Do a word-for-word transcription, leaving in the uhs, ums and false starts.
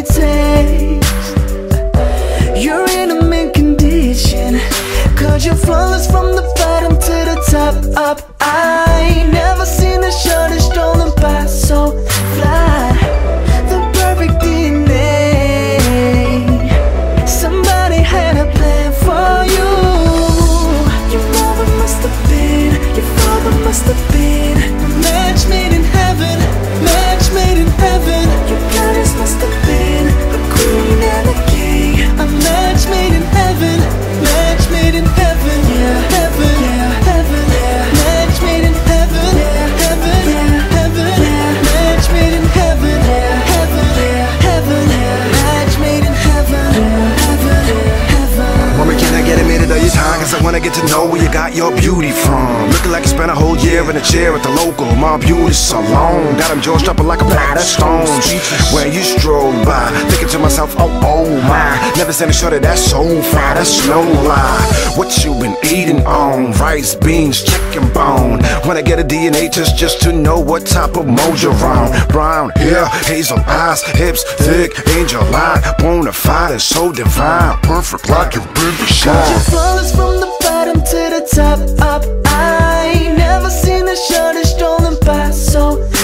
taste. You're in a mint condition, cause you're flawless from the bottom to the top. Up, I ain't never seen a shorty strolling by so fly. The perfect D N A. Somebody had a plan for you. Your father must have been, your father must have been a match made in heaven, match made in heaven. Your parents must have been a queen and a king, a match made in heaven, match made in heaven, yeah, heaven, yeah, heaven, yeah, match made in heaven, yeah, heaven, yeah, heaven, yeah, match made in heaven, yeah, heaven, yeah, heaven, yeah, match made in heaven, yeah, heaven, yeah, heaven. Mommy, can I get a minute of your time? Cause I wanna get to know where you got your beauty from. Looking like you spent a whole year in a chair at the local My Beauty Salon. Got them jaws dropping like a plate of stones when you stroll by, thinking to myself, oh, oh my, never seen a shorty that's so fly, that's no lie. What you been eating on? Rice, beans, chicken bone. When I get a D N A test just to know what type of mold you're on. Brown hair, hazel eyes, hips thick, angel line, bona fide and so divine, perfect like you've been to shine. You're flawless from the bottom to the top. Up, I ain't never seen a shorty strolling by so